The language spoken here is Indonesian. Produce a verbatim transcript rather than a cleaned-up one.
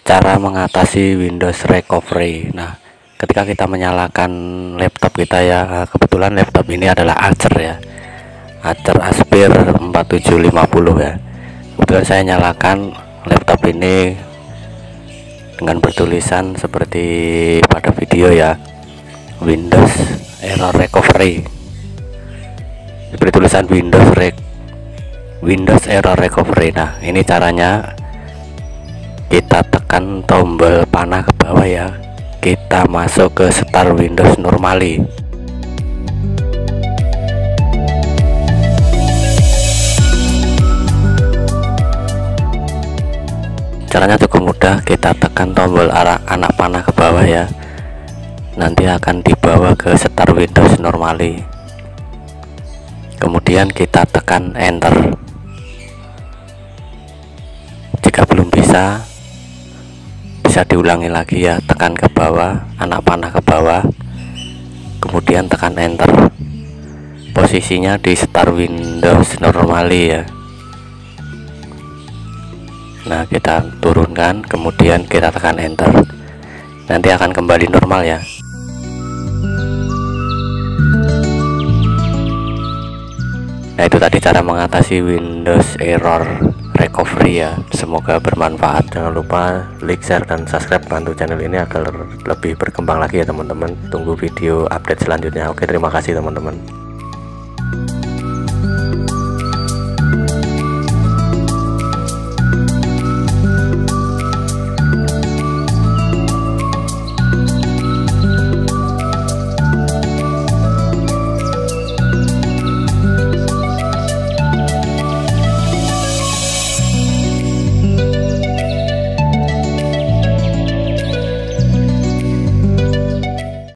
Cara mengatasi Windows Recovery. Nah, ketika kita menyalakan laptop kita ya, kebetulan laptop ini adalah Acer ya, Acer Aspir empat tujuh lima nol ya. Kebetulan saya nyalakan laptop ini dengan bertulisan seperti pada video ya, Windows Error Recovery. Seperti tulisan Windows Re Windows Error Recovery. Nah, ini caranya. Kita tekan tombol panah ke bawah ya, kita masuk ke start Windows normally. Caranya cukup mudah, kita tekan tombol arah anak panah ke bawah ya, nanti akan dibawa ke start Windows normally. Kemudian kita tekan enter. Jika belum bisa, bisa diulangi lagi ya, tekan ke bawah, anak panah ke bawah, kemudian tekan enter. Posisinya di start Windows normally ya. Nah, kita turunkan, kemudian kita tekan enter, nanti akan kembali normal ya. Nah, itu tadi cara mengatasi Windows Error Recovery ya. Semoga bermanfaat. Jangan lupa like, share, dan subscribe, bantu channel ini agar lebih berkembang lagi ya teman-teman. Tunggu video update selanjutnya. Oke, terima kasih teman-teman.